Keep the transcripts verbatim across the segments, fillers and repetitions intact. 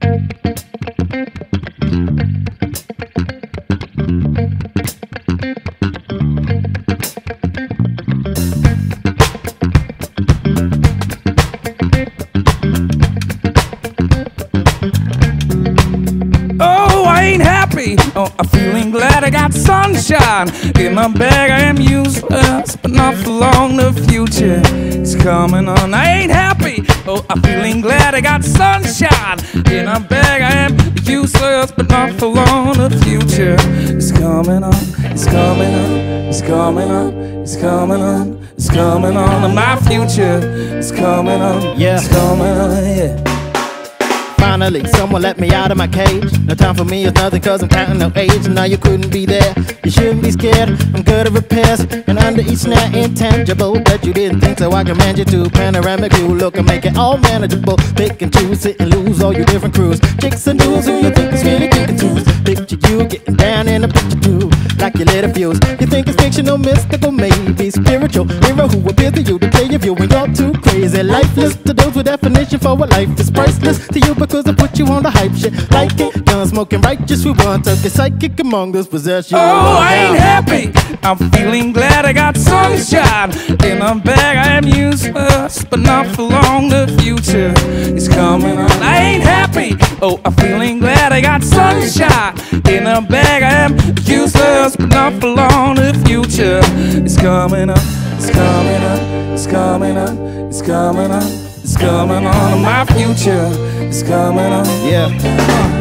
Oh, I ain't happy. Oh, I'm feeling glad I got sunshine in my bag. I am useless, but not for long. The future is coming on. I ain't happy. Oh, I'm feeling glad I got sunshine in my bag. I am useless, but not for long. The future is coming on. It's coming on. It's coming on. It's coming on. It's coming on. And my future is coming on. Yeah. It's coming on. Yeah. Finally, someone let me out of my cage. No time for me, it's nothing cause I'm counting no age. Now you couldn't be there, you shouldn't be scared. I'm good at repairs, and under each snare intangible. Bet you didn't think so, I command you to. Panoramic view, look and make it all manageable. Pick and choose, sit and lose all your different crews. Chicks and dudes who you think is really kicking tunes. Picture you getting down in a picture too, like you lit a fuse. You think it's fictional, mystical, maybe spiritual. Hero who appears to you to play your view when you're too crazy. Lifeless to those with definition for what life is. Priceless to you because I put you on the hype shit. Like it, gun smoking righteous, we want to get psychic among us, possess you. Oh, I ain't happy. I'm feeling glad I got sunshine in my bag. I am useless, but not for long. The future is coming on. I ain't happy. Oh, I'm feeling glad I got sunshine in a bag. I am useless, but not for long. The future is coming on. It's coming on. It's coming on. It's coming on. It's coming on. My future is coming on. Yeah. Uh.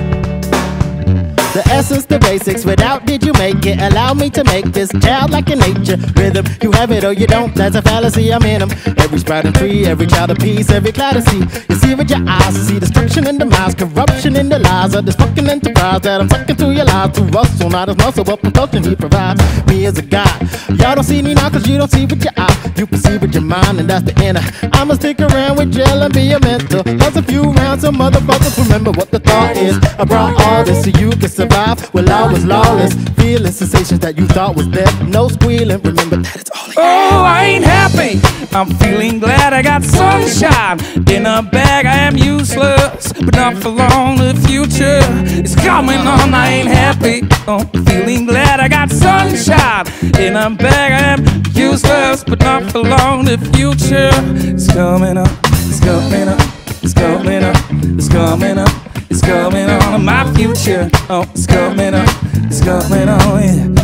The essence, the basics, without did you make it? Allow me to make this childlike in nature rhythm. You have it or you don't, that's a fallacy, I'm in them. Every sprouting tree, every child of peace, every cloud of sea. You see with your eyes, you see destruction in the minds, corruption in the lives of this fucking enterprise that I'm sucking through your lives. To rustle, not as muscle, but propulsion he provides me as a God. Y'all don't see me now cause you don't see with your eye. You perceive with your mind and that's the inner. I'ma stick around with gel and be a mentor. Plus a few rounds, some motherfuckers remember what the thought is. I brought all this so you can survive. Well, I was lawless, feeling sensations that you thought was death. No squealing, remember that it's all in. Oh, I ain't happy. I'm feeling glad I got sunshine in a bag. I am useless, but not for long. The future is coming on. I ain't happy. Oh, feeling glad I got sunshine in a bag. I am useless, but not for long. The future is coming on. It's coming on. It's coming on. It's coming on. It's coming on. My future. Oh, it's coming on. It's coming on. Yeah.